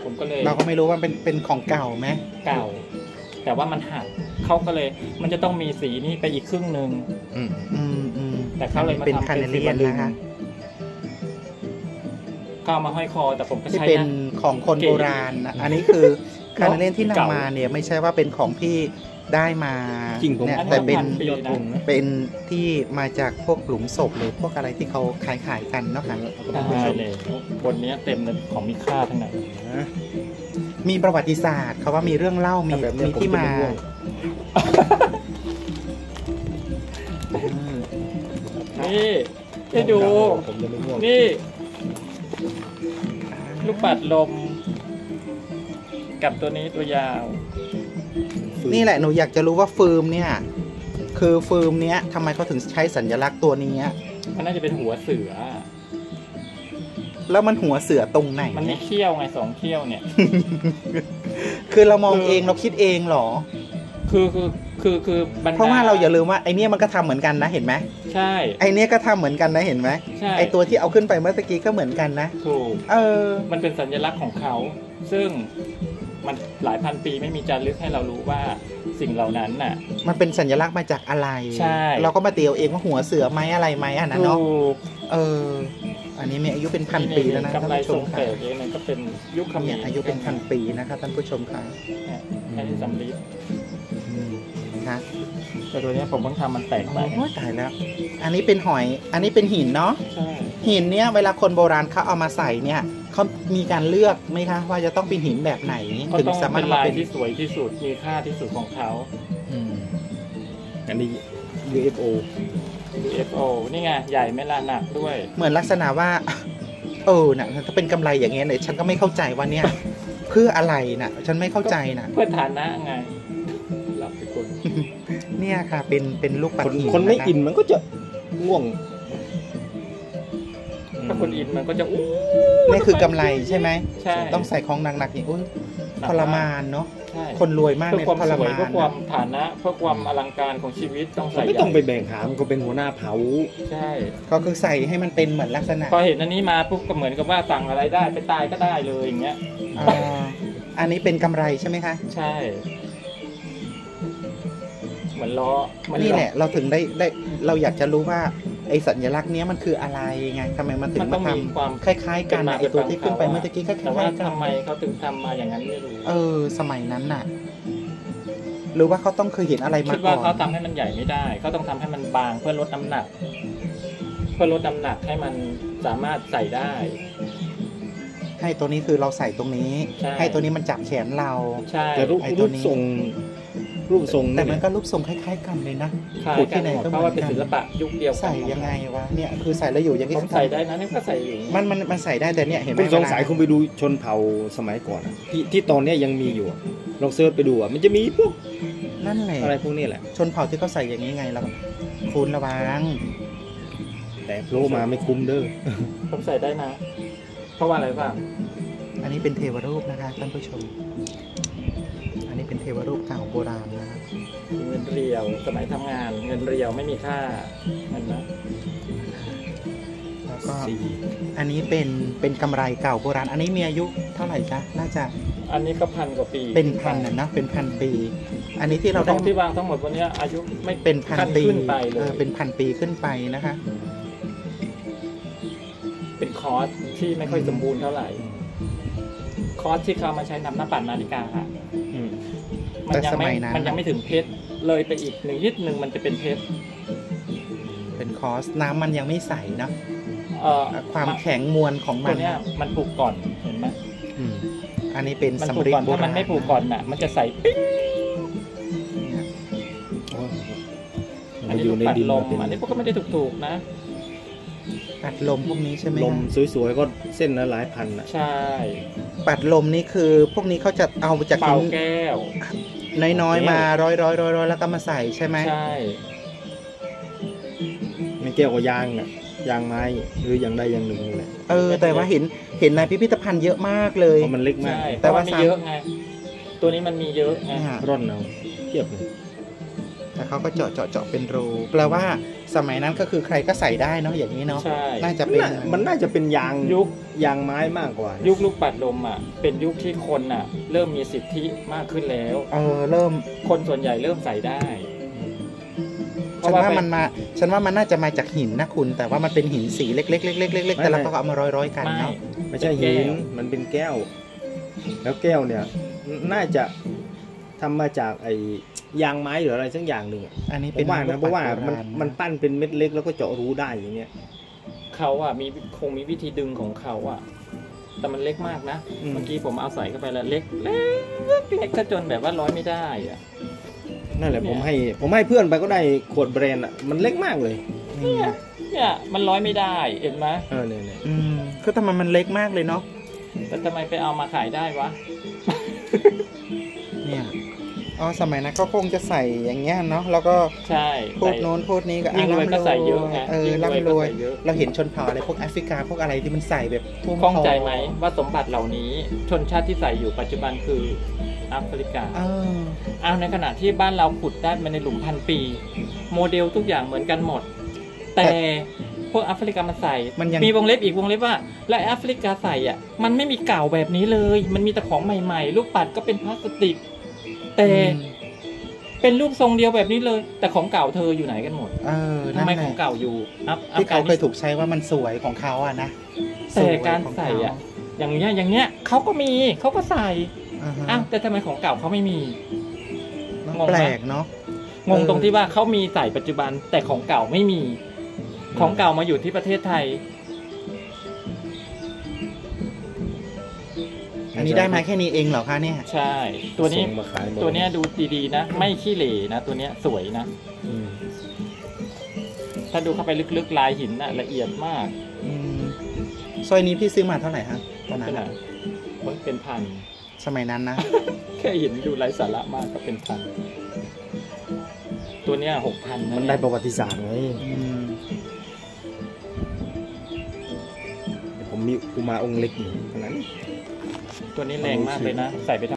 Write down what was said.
ผมก็เลยเราก็ไม่รู้ว่าเป็นของเก่าไหมเก่าแต่ว่ามันหักเขาก็เลยมันจะต้องมีสีนี้ไปอีกครึ่งหนึ่งแต่เขาเลยมาทำเป็นสีบอลลูนก็เอามาห้อยคอแต่ผมก็ใช้เป็นของคนโบราณนะอันนี้คือคานาเล่นที่นำมาเนี่ยไม่ใช่ว่าเป็นของที่ได้มาเนี่ยแต่เป็นที่มาจากพวกหลุมศพหรือพวกอะไรที่เขาขายกันเนาะค่ะเลยบนนี้เต็มเลยของมีค่าทั้งนั้นมีประวัติศาสตร์เขาว่ามีเรื่องเล่ามีที่มานี่ให้ดูนี่ลูกปัดลมกับตัวนี้ตัวยาวนี่แหละหนูอยากจะรู้ว่าฟิล์มเนี่ยคือฟิล์มเนี้ยทำไมเขาถึงใช้สัญลักษณ์ตัวนี้มันน่าจะเป็นหัวเสือแล้วมันหัวเสือตรงไหนมันไม่เขี้ยวไง2เขี้ยวเนี่ยคือเรามองเองเราคิดเองหรอคือเพราะว่าเราอย่าลืมว่าไอเนี้ยมันก็ทำเหมือนกันนะเห็นไหมใช่ไอเนี้ยก็ทำเหมือนกันนะเห็นไหมไอตัวที่เอาขึ้นไปเมื่อกี้ก็เหมือนกันนะถูกมันเป็นสัญลักษณ์ของเขาซึ่งมันหลายพันปีไม่มีจารึกให้เรารู้ว่าสิ่งเหล่านั้นน่ะมันเป็นสัญลักษณ์มาจากอะไรใช่เราก็มาเตียวเองว่าหัวเสือไหมอะไรไหมอันนั้นเนาะอันนี้มีอายุเป็นพันปีแล้วนะท่านผู้ชมค่ะนี่ก็เป็นยุคเขมรอายุเป็นพันปีนะครับท่านผู้ชมค่ะให้สำลีนะแต่ตัวนี้ผมเพิ่งทำมันแตกไปโอ้ตายแล้วอันนี้เป็นหอยอันนี้เป็นหินเนาะใช่หินเนี้ยเวลาคนโบราณเขาเอามาใส่เนี่ยเขามีการเลือกไหมคะว่าจะต้องเป็นหินแบบไหนถึงสามารถลายที่สวยที่สุดมีค่าที่สุดของเขาอันนี้ UFO นี่ไงใหญ่ไม่ละหนักด้วยเหมือนลักษณะว่าน่ะถ้าเป็นกำไรอย่างเงี้ยเนี่ยฉันก็ไม่เข้าใจว่าเนี่ยเพื่ออะไรน่ะฉันไม่เข้าใจน่ะเพื่อฐานะไงหลับไปคนเนี่ยค่ะเป็นลูกปัดหินคนไม่อินมันก็จะง่วงถ้าคนอินมันก็จะนี่คือกำไรใช่ไหมใช่ต้องใส่ของหนักๆอย่างทรมานเนาะคนรวยมากเนี่ยทรมานเพื่อความฐานะเพื่อความอลังการของชีวิตต้องใส่ไม่ต้องไปแบ่งหามก็เป็นหัวหน้าเผาใช่ก็คือใส่ให้มันเป็นเหมือนลักษณะพอเห็นอันนี้มาปุ๊บก็เหมือนกับว่าสั่งอะไรได้ไปตายก็ได้เลยอย่างเงี้ยอันนี้เป็นกำไรใช่ไหมคะใช่เหมือนล้อนี่แหละเราถึงได้เราอยากจะรู้ว่าไอสัญลักษณ์นี้มันคืออะไรไงทำไมมันถึงมาทำคล้ายๆกันไอตัวที่ขึ้นไปเมื่อกี้คล้ายๆกันแต่ว่าทำไมเขาถึงทำมาอย่างนั้นไม่รู้สมัยนั้นน่ะหรือว่าเขาต้องเคยเห็นอะไรมาก่อนคิดว่าเขาทำให้มันใหญ่ไม่ได้เขาต้องทำให้มันบางเพื่อลดน้ำหนักให้มันสามารถใส่ได้ให้ตัวนี้คือเราใส่ตรงนี้ให้ตัวนี้มันจับแขนเราแต่รูปทรงแต่มันก็รูปทรงคล้ายๆกันเลยนะพูดที่ไหนก็เพราะว่าเป็นศิลปะยุคเดียวใส่ยังไงวะเนี่ยคือใส่แล้วอยู่อย่างนี้ใส่ได้นะนี่ก็ใส่อยู่มันใส่ได้แต่เนี่ยเห็นไหมคุณสงสัยคุณไปดูชนเผ่าสมัยก่อนที่ตอนนี้ยังมีอยู่ลองเสิร์ชไปดูมันจะมีพวกนั่นแหละอะไรพวกนี้แหละชนเผ่าที่เขาใส่อย่างนี้ไงเราคุณระวังแต่โผล่มาไม่คุ้มเด้อผมใส่ได้นะเพราะว่าอะไรบ้างอันนี้เป็นเทวรูปนะคะท่านผู้ชมอันนี้เป็นเทวรูปเก่าโบราณนะครับเงินเรียวสมัยทำงานเงินเรียวไม่มีค่าเงินนะแล้วก็อันนี้เป็นกำไรเก่าโบราณอันนี้มีอายุเท่าไหร่จ๊ะน่าจะอันนี้ก็1,000 กว่าปีเป็นพันนะเป็นพันปีอันนี้ที่เราได้ที่วางทั้งหมดวันนี้อายุไม่เป็นพันปีขึ้นไปเลยเป็นพันปีขึ้นไปนะคะเป็นคอร์สที่ไม่ค่อยสมบูรณ์เท่าไหร่คอร์สที่เขามาใช้นำหน้าปัดนาฬิกามันยังไม่ถึงเพชรเลยไปอีกนิดนึงมันจะเป็นเพชรเป็นคอร์สน้ำมันยังไม่ใสนะความแข็งมวลของมันตัวนี้มันผูกก่อนเห็นไหมอันนี้เป็นสำริดถ้ามันไม่ผูกก่อนน่ะมันจะใสปิ๊งอันนี้ปัดลมอันนี้พวกก็ไม่ได้ถูกๆนะปัดลมพวกนี้ใช่ไหมลมสวยๆก็เส้นละหลายพันใช่ปัดลมนี่คือพวกนี้เขาจะเอาจากเป่าแก้วน้อยๆมาร้อยแล้วก็มาใส่ใช่ไหมใช่ไม่แก้วก็ยางน่ะยางไม้หรืออย่างใดอย่างหนึ่งนี่แหละแต่ว่าเห็นในพิพิธภัณฑ์เยอะมากเลยมันเล็กมากแต่ว่ามีเยอะไงตัวนี้มันมีเยอะไงร่อนเอาเทียบเลยแต่เขาก็เจาะเป็นรูแปลว่าสมัยนั้นก็คือใครก็ใส่ได้เนาะอย่างนี้เนาะใช่น่าจะเป็นมันน่าจะเป็นยางยุคยางไม้มากกว่ายุคลูกปัดลมอ่ะเป็นยุคที่คนอ่ะเริ่มมีสิทธิมากขึ้นแล้วเริ่มคนส่วนใหญ่เริ่มใส่ได้ฉันว่ามันน่าจะมาจากหินนะคุณ แต่ว่ามันเป็นหินสีเล็กๆๆๆๆแต่เราก็เอามาร้อยๆกันไม่เนาะไม่ใช่หินมันเป็นแก้ว แล้วแก้วเนี่ยน่าจะทำมาจากไอ้ยางไม้หรืออะไรสักอย่างหนึ่งอะอันนี้ผเป็นมว่านะเพราะว่ามันโบณมันปั้นเป็นเม็ดเล็กแล้วก็เจาะรูได้อย่างเงี้ยเขาอ่ะคงมีวิธีดึงของเขาอ่ะแต่มันเล็กมากนะอืมเมื่อกี้ผมเอาใส่เข้าไปแล้วเล็กซะจนแบบว่าร้อยไม่ได้อ่ะนั่นแหละเนี่ยผมให้เพื่อนไปก็ได้ขวดแบรนด์อ่ะมันเล็กมากเลยนี่ไงเนี่ยมันร้อยไม่ได้เห็นไหมเนี่ยคือทำไมมันเล็กมากเลยเนาะแต่ทำไมไปเอามาขายได้วะเนี่ยสมัยนั้นก็คงจะใส่อย่างเงี้ยเนาะแล้วก็ใช่พูดโน้นพูดนี้ก็ยิ่งรวยก็ใส่เยอะไงยิ่งรวยร่ำรก็วยใส่เยอะเราเห็นชนเผ่าอะไรพวกแอฟริกาพวกอะไรที่มันใส่แบบท่วมข้องใจคไหมว่าสมบัติเหล่านี้ชนชาติที่ใส่อยู่ปัจจุบันคือแอฟริกา เอาในขณะที่บ้านเราขุดได้มาในหลุมพันปี โมเดลทุกอย่างเหมือนกันหมด แต่พวกแอฟริกามาใส่มันยังมีวงเล็บอีกวงเล็บว่า และแอฟริกาใส่อ่ะมันไม่มีเก่าแบบนี้เลย มันมีแต่ของใหม่ๆ ลูกปัดก็เป็นพลาสติก แต่เป็นรูปทรงเดียวแบบนี้เลย แต่ของเก่าเธออยู่ไหนกันหมดทำไมของเก่าอยู่ที่เขาเคยถูกใช้ว่ามันสวยของเขาอะนะแต่การใส่อ่ะอย่างเงี้ยเขาก็มีเขาก็ใส่แต่ทำไมของเก่าเขาไม่มีงงแปไหลมกเนาะงงตรงที่ว่าเขามีใส่ปัจจุบันแต่ของเก่าไม่มี ของเก่ามาอยู่ที่ประเทศไทยอันนี้ได้มาแค่นี้เองเหรอคะเนี่ยใช่ ตัวนี้ส่งมาขายบอกตัวเนี้ยดูดีๆนะ ไม่ขี้เหร่นะตัวเนี้ยสวยนะ ถ้าดูเข้าไปลึกๆลายหินน่ะละเอียดมากสร้อยนี้พี่ซื้อมาเท่าไหร่ฮะตอนนั้เป็นนอะเป็นพันสมัยนั้นนะแค่เห็นดูไร้สาระมากก็เป็นพัน ตัวเนี้ย6,000นะมันได้ประวัติศาสตร์ไงผมมีอุมาองค์เล็กอยู่ขนาดนั้นตัวนี้แรงมากเลยนะ ใส่ไป